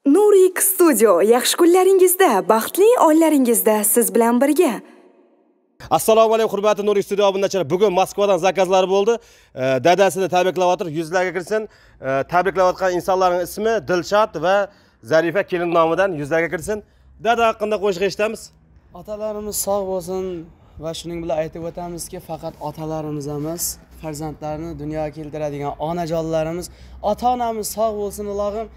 Nurik Studio, yaxshi kunlaringizda, baxtli onlaringizda siz bilan birga. Assalomu alaykum hurmatli Nurik Studio obunachilar. Bugun Moskvadan zakazlar bo'ldi. Dadasini tabriklayotir, yuzlarga kirsin. Tabriklayotgan insonlarning ismi Dilshod va Zarifa kelin nomidan yuzlarga kirsin. Dada haqida qo'shiq eshitamiz. Otalarimiz sog' bo'lsin va shuning bilan aytib o'tamizki, faqat otalarimiz emas, farzandlarni dunyoga keltiradigan onajonlarimiz, ota-onamiz sog' bo'lsin, Allohim.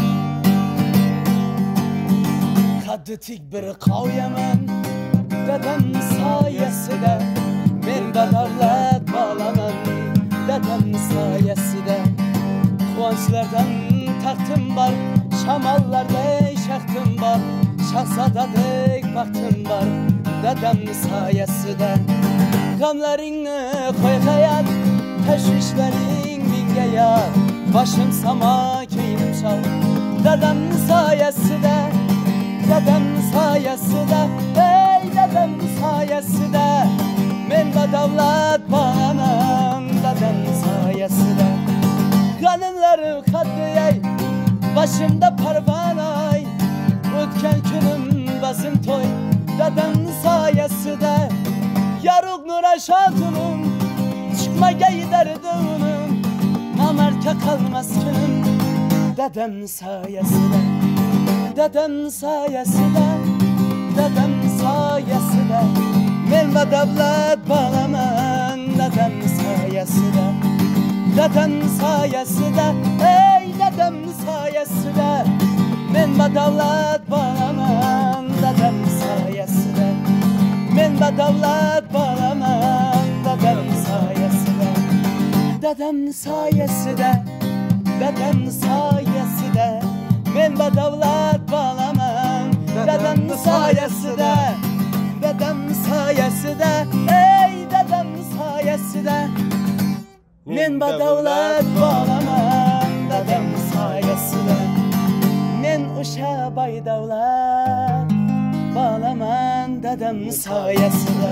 Qaddi tik bir qo'yaman, dadam soyasida, men badavlat bo'laman, dadam soyasida. Quvonchlardan taxtim bor, shamollardek shaxtim bor, shahzodadek baxtim bor, dadam soyasida. G'amlaringni qo'y hayot, tashvishlaring menga yor, boshim samo, ko'nglim shod, dadam soyasida. Dadam sayesinde, ey dadam sayesinde, men badavlat bo'laman, dadam sayesinde. Qalinlarim qaddiyay, başımda parvanay, o'tgan kunim bazim to'y, dadam sayesinde. Yorug' nur ashotunim, chiqmagay dardinim, namarka qalmas kunim, dadam sayesinde. Dadam sayesinde, dadam sayesinde, men badavlat bo'laman, dadam sayesinde. Dadam sayesinde, ey dadam sayesinde, men badavlat bo'laman, dadam sayesinde. Men badavlat bo'laman, dadam sayesinde. Dadam sayesinde, dadam sayesinde, men badavlat bo'laman, dadam sayesinde. Dadam sayesinde, ey dadam sayesinde, men badavlat bo'laman, dadam sayesinde. Men o'sha boydavlat bo'laman, dadam sayesinde.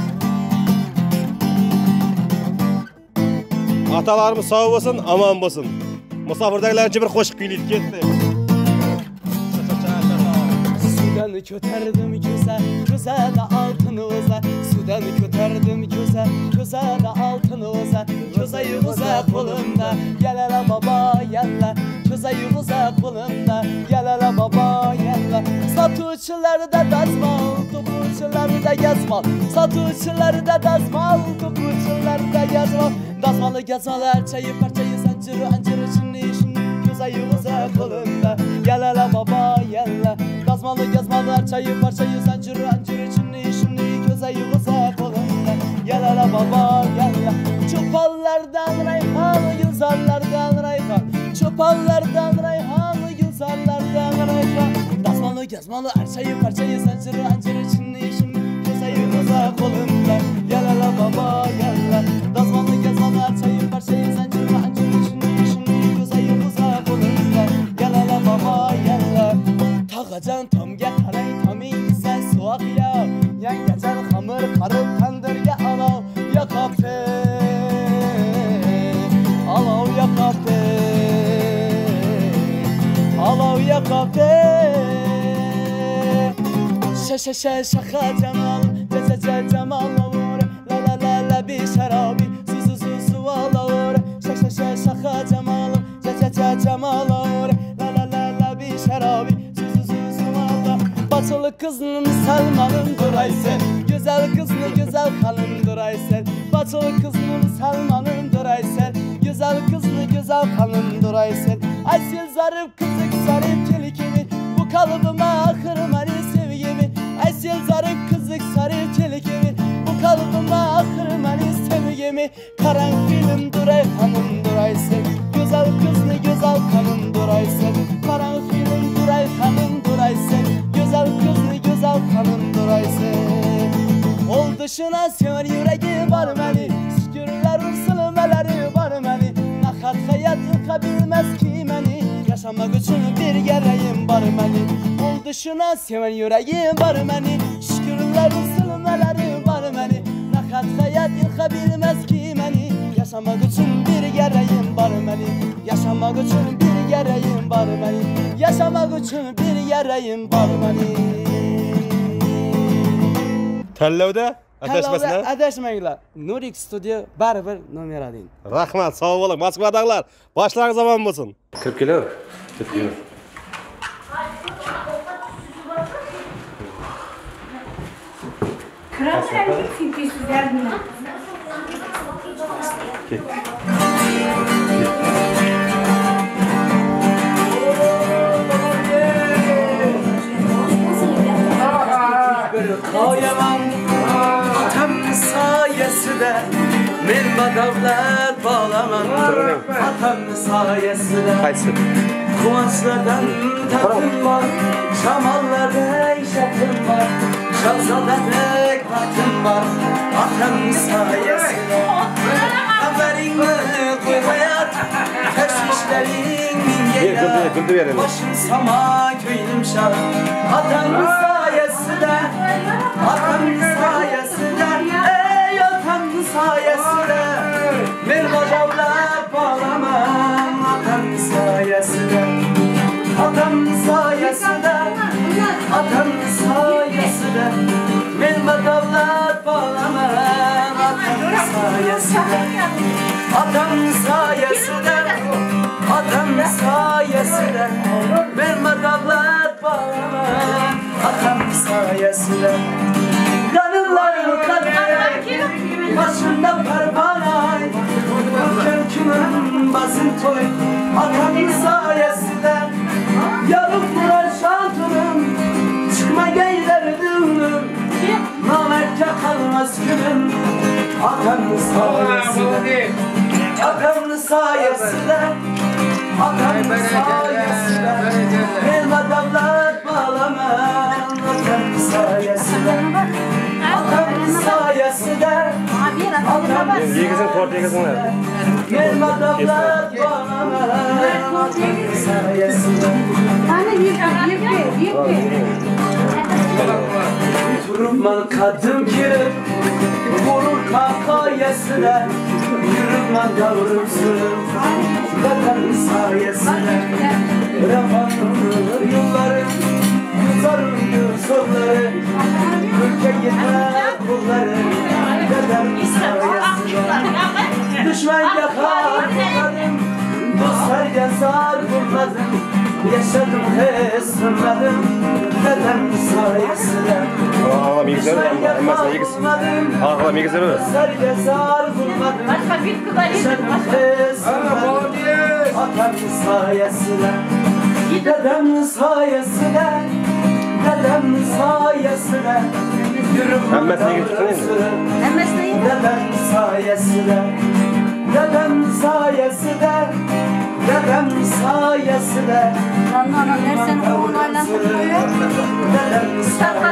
Atalarimiz sog' bo'lsin, omon bo'lsin. Musofirdagilarcha bir qo'shiq kuylaydi ketdi. Sudan ko'tardim ko'sa, ko'zada oltin o'za. Sudan ko'tardim ko'sa, ko'zada oltin o'za. Ko'za yug'za qo'limda, yalala babo yalla. Ko'za yug'za qo'limda, yalala babo yalla. Sotuvchilarda dazmol, to'quvchilarda gazmol. Sotuvchilarda dazmol, to'quvchilarda gazmol. Dazmoli gazmolar chayib parchayi zanjiri anjiri chinni shinni. Ko'za yug'za qo'limda, yalala babo yalla. Dazmoli gazmolar chayib parchayi zanjiri anjiri chinni shinni. Ko'za yug'za qo'limda, yalala babo yalla. Cho'ponlardan rayhon, gulzorlardan rayhon. Cho'ponlardan rayhon, gulzorlardan rayhon. Dazmoli gazmolar chayib parchayi zanjiri anjiri chinni shinni. Ko'za yug'za qo'limda, yalala babo yalla. Dazmoli gazmolar chayib parchayi zanjiri anjiri chinni shinni. Ko'za yug'za qo'limda, yalala babo yalla. Tog'ajon tomga qarang, toming sen so'q yo. Yangajar xamir qarib tandirga olov yoqibdi. Olov yoqibdi. Olov yoqibdi. Shaha jamal, jaja jamal olur. La la la la bi sharabi, su olur. Shaha jamal, jaja jamal olur. La la la la bi sharabi, su olur. Batılı kızının Salman'ın duraysen, güzel kızını güzel hanım duraysen. Batılı kızının Salman'ın duraysen, güzel kızını güzel hanım duraysen. Asil zarif kızık zarif çelikimi, bu kalıbıma ahırmani sevgimi. Asil zarif kızık zarif çelikimi, bu kalıbıma ahırmani sevgimi. Karanfilim duray hanım duraysen, güzel kızını güzel hanım duraysen. Karanfilim duray hanım duraysen, güzel kızını güzel hanım duraysen. Ol dışına sever yüreği var məni, şükürler sılmeleri var məni. Nahat hayat yıkabilmez ki məni, yaşamak için bir gereğim var məni. Ol dışına sever yüreği var məni, şükürler sılmeleri var məni. Nahat hayat yıkabilmez ki məni, Yaşamak için bir gereğim var benim. Yaşamak için bir gereğim var benim. Yaşamak için bir gereğim var benim. Tanlovda adashmasizlar. Adashmanglar. Nurik Studio baribir nomer alayım. Rahmat, sağ olun. Moskvadagilar, boshlaringiz omon bo'lsin. Kirib keling. Kirib keling. Kıramıyorum çünkü sizlerden. Koyaman atam sayesinde men badavlat bağlaman. Atam sayesinde kuvvetlerden tadım var, şamallarda işaretim var, şahzadedek vaktim var. Atam sayesinde haberini koy hayat, teşvişlerin min geyler, başım sama köyüm şah. Atam sayesinde, atam sayesinde, ey atam sayesinde men badavlat bağlamam. Atam sayesinde, atam sayesinde, atam sayesinde men badavlat bağlamam. Atam sayesinde, atam sayesinde, atam sayesinde men badavlat bağlamam. Atam sayesinde kanınlarım kanay, başımda parmağay, kürkümün basın toy. Atam sayesinde yanıp duran şantırım, çıkma geylerdim, namertçe kalmaz günüm. Atam sayesinde, atam sayesinde, atam sayesinde benim adamlar bağlamam. Atam sayesinde, atam sayesinde, atam sayesinde benim adamlar bağlamam. Atam sayesinde. Durman kadın ki vurur kakayesine, yürüman yavrumsun vatan sayesine. Rafanır yolları, yutarım yurtları, ülke yeter kulları dedem sayesine. Düşman yakar bulmadım, dostlar yazar bulmadım, yaşadım hesımladım dedem sayesine. Ağlam iyi güzel, ama iyi güzel. Ağlam iyi güzel. Dostlar yazar bulmadım, yaşadım hesımladım atam sayesine. Dedem sayesine, dedem sayesine yürüm dedem sayesine, dedem sayesine, dedem sayesine. Nersen onlarla dedem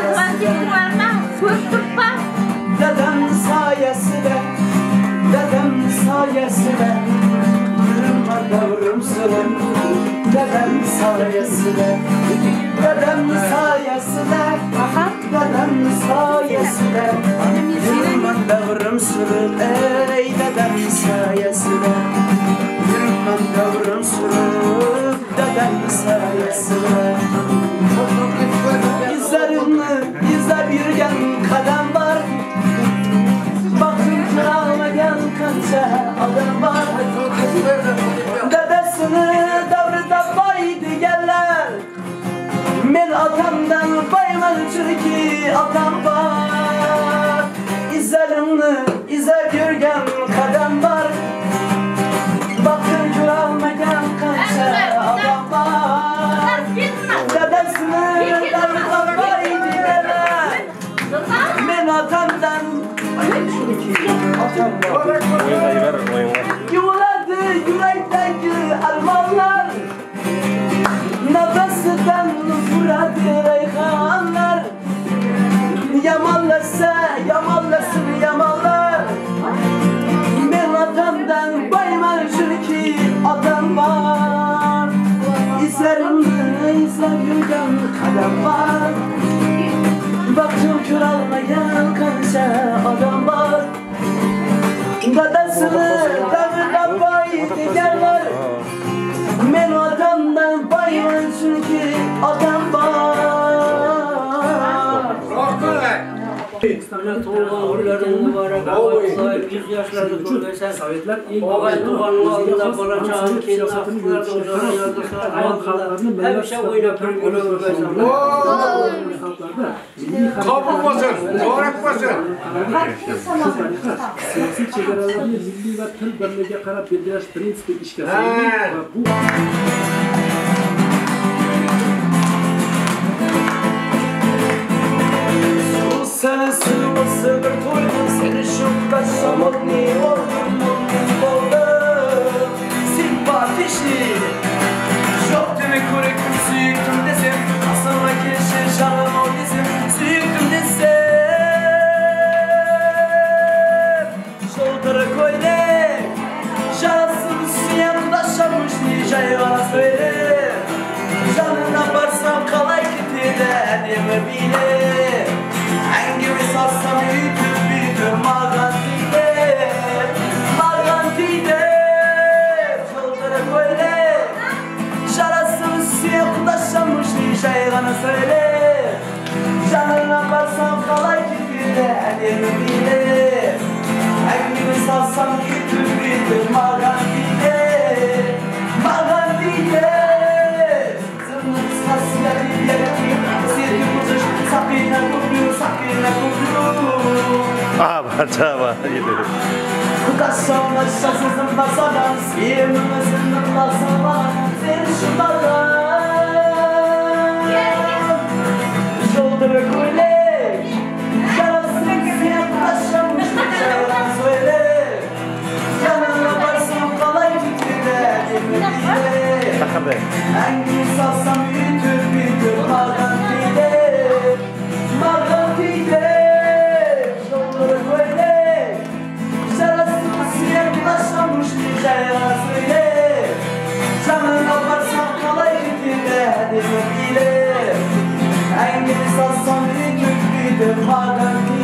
sayesine, dedem sayesine yürüm yavrum sürüm. Dedem sayesine, dedem sayesine, dedem sayesine yürümem davrum sürür. Ey dedem sayesine, yürümem davrum sürür. Dedem sayesine izlerini izler yürüyen kadem var. Bakın kralmayan kanca adam var. Dedesini davrıda baydı geller, men atamdan bayman çünkü atam var. İzlerini izler yürüyen kadem var. Bakın kralmayan kanca adam var. Dedesini davrıda baydı geller, men atamdan atam var. Yuvaladı yürekteki armağanlar, nefesinden fırladı reyhanlar. Yamallarsa yamallasın yamallar, ben adamdan bayman çünkü adam var. İzlerimde izler yürüyen kadem var. Baktım kör almayan kanca adam var. Dadasını damından bay dikerler. Men adamdan bayman çünkü adam var. Toğlanlarının mübarek ağaçlar, 100 yaşlarını kurduğuysa Ağay Tuğan'ın altında bana çağırın ki nasıllar da onlara yardımlar hayatında her şey oynayıp gülüyor Kabul basın, mübarek basın. Siyasi çevrelerinde milli ve tüm bölgeye karab belirleyiş prinsipi işe asıldı. Bu Seni sığması bir toydum seni şokta samotni oldum mutlu oldum simpatişli çok demek korektim süyüktüm desem asama keşir canım o desem süyüktüm desem şoltara koyde şansım suyan taşamış diyeceği bana söyle canına varsam kalay kitide deme bile hangimi sarsam büyütür Margantide Çoldara böyle şarasını suya kudaşamış diyeceği bana söyle canına varsam kalay kitide deme bile hangimi sarsam büyütür Margantide zırnız kasıya diyerek sevgi kuzuş sakina kublü Aha çaba gidiyor. Kudaşamla şasızım basadan Siyemimizin basadan Seni şunlardan Şoldur kule Yarasın siye kudaşamış Çayran söyle Yanına varsam kalay tütüne Demediyle Hangi salsam büyütür Margantide Şoldur kule Yarasın siye kudaşamış Çayran söyle Canına varsam kalay tütüne Demediyle Hangi salsam büyütür Margantide